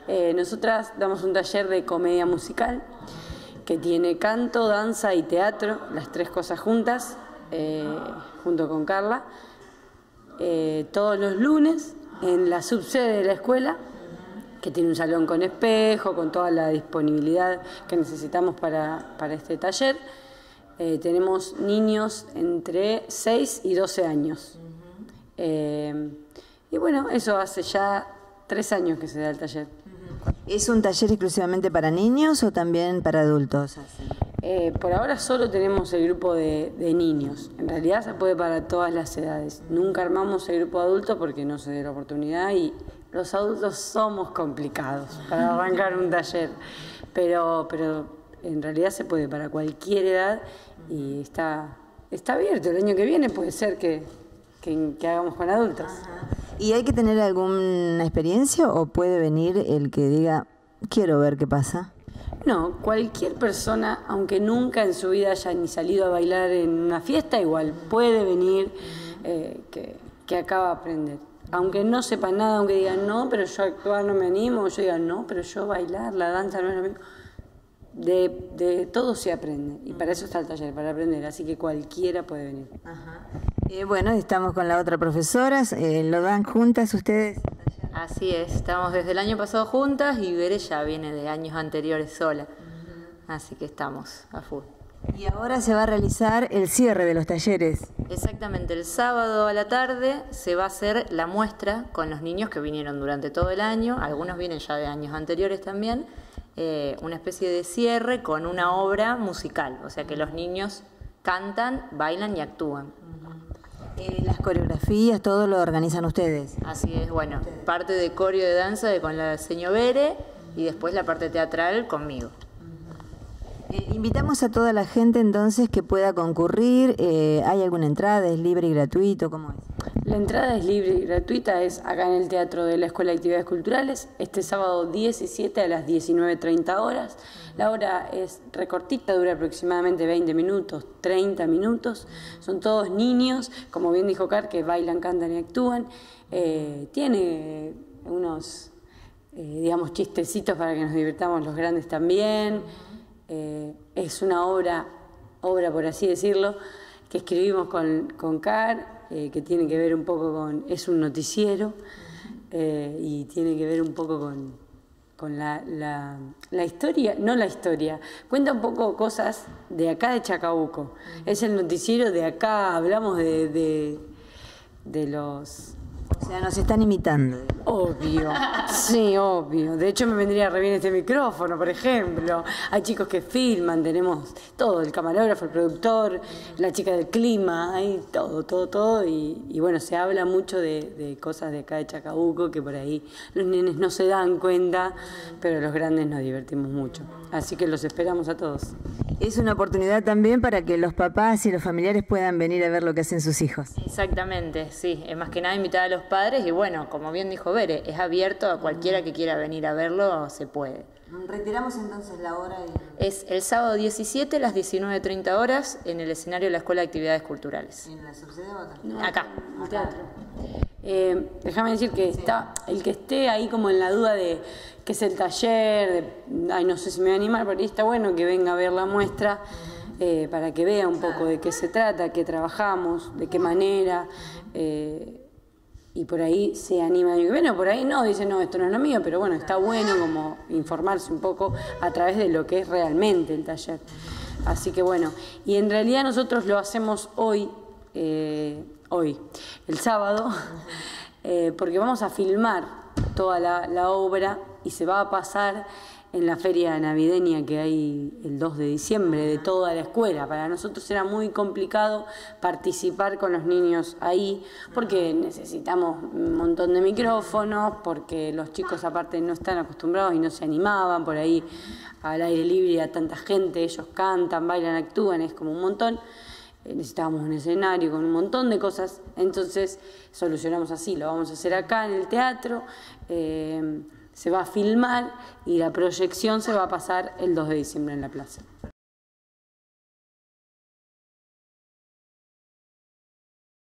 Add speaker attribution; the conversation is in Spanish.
Speaker 1: Nosotras damos un taller de comedia musical que tiene canto, danza y teatro, las tres cosas juntas, junto con Carla, todos los lunes en la subsede de la escuela, que tiene un salón con espejo, con toda la disponibilidad que necesitamos para este taller. Tenemos niños entre 6 y 12 años. Y bueno, eso hace ya 3 años que se da el taller.
Speaker 2: ¿Es un taller exclusivamente para niños o también para adultos?
Speaker 1: Por ahora solo tenemos el grupo de niños. En realidad se puede para todas las edades. Nunca armamos el grupo de adultos porque no se dio la oportunidad y los adultos somos complicados para arrancar un taller. Pero en realidad se puede para cualquier edad y está abierto. El año que viene puede ser que hagamos con adultos.
Speaker 2: Ajá. ¿Y hay que tener alguna experiencia o puede venir el que diga, quiero ver qué pasa?
Speaker 1: No, cualquier persona, aunque nunca en su vida haya ni salido a bailar en una fiesta, igual puede venir que acaba de aprender. Aunque no sepa nada, aunque diga, no, pero yo actuar no me animo, yo diga, no, pero yo bailar, la danza no es lo mismo. De todo se aprende y para eso está el taller, para aprender, así que cualquiera puede venir.
Speaker 2: Ajá. Bueno, estamos con la otra profesora, ¿lo dan juntas ustedes?
Speaker 3: Así es, estamos desde el año pasado juntas y Bere ya viene de años anteriores sola, así que estamos a full.
Speaker 2: Y ahora se va a realizar el cierre de los talleres.
Speaker 3: Exactamente, el sábado a la tarde se va a hacer la muestra con los niños que vinieron durante todo el año, algunos vienen ya de años anteriores también, una especie de cierre con una obra musical, o sea que los niños cantan, bailan y actúan.
Speaker 2: Las coreografías, todo lo organizan ustedes.
Speaker 3: Así es, bueno, parte de coreo de danza con la señora Bere y después la parte teatral conmigo.
Speaker 2: Invitamos a toda la gente entonces que pueda concurrir. ¿Hay alguna entrada? ¿Es libre y gratuito? ¿Cómo es?
Speaker 1: La entrada es libre y gratuita, es acá en el Teatro de la Escuela de Actividades Culturales, este sábado 17 a las 19:30 horas. La hora es recortita, dura aproximadamente 20 minutos, 30 minutos. Son todos niños, como bien dijo Car, que bailan, cantan y actúan. Tiene unos, digamos, chistecitos para que nos divirtamos los grandes también. Es una obra por así decirlo, que escribimos con Car, que tiene que ver un poco con, es un noticiero y tiene que ver un poco con la historia, no la historia, cuenta un poco cosas de acá de Chacabuco. Es el noticiero de acá, hablamos de los...
Speaker 2: O sea, nos están imitando.
Speaker 1: Obvio, sí, obvio. De hecho, me vendría re bien este micrófono, por ejemplo. Hay chicos que filman, tenemos todo, el camarógrafo, el productor, la chica del clima, hay todo. Y bueno, se habla mucho de cosas de acá de Chacabuco que por ahí los nenes no se dan cuenta, pero los grandes nos divertimos mucho. Así que los esperamos a todos.
Speaker 2: Es una oportunidad también para que los papás y los familiares puedan venir a ver lo que hacen sus hijos. Exactamente,
Speaker 3: sí. Es más que nada invitar a los padres y bueno, como bien dijo Bere, es abierto a cualquiera que quiera venir a verlo, se puede.
Speaker 2: Reiteramos entonces la hora.
Speaker 3: Es el sábado 17 a las 19:30 horas en el escenario de la Escuela de Actividades Culturales.
Speaker 2: ¿En la subsede o acá?
Speaker 3: No, acá.
Speaker 1: El teatro. Déjame decir que está el que esté ahí como en la duda de qué es el taller, ay, no sé si me voy a animar, pero está bueno que venga a ver la muestra para que vea un poco de qué se trata, qué trabajamos, de qué manera, y por ahí se anima. Y bueno, por ahí no, dice, no, esto no es lo mío, pero bueno, está bueno como informarse un poco a través de lo que es realmente el taller. Así que bueno, y en realidad nosotros lo hacemos hoy, el sábado, porque vamos a filmar toda la obra y se va a pasar en la feria navideña que hay el 2 de diciembre de toda la escuela. Para nosotros era muy complicado participar con los niños ahí porque necesitamos un montón de micrófonos, porque los chicos aparte no están acostumbrados y no se animaban por ahí al aire libre a tanta gente. Ellos cantan, bailan, actúan, es como un montón. Necesitábamos un escenario con un montón de cosas, entonces solucionamos así, lo vamos a hacer acá en el teatro. Se va a filmar y la proyección se va a pasar el 2 de diciembre en la plaza.